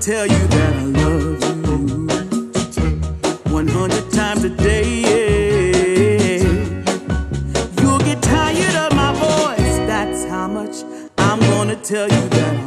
tell you that I love you 100 times a day. You'll get tired of my voice. That's how much I'm gonna tell you that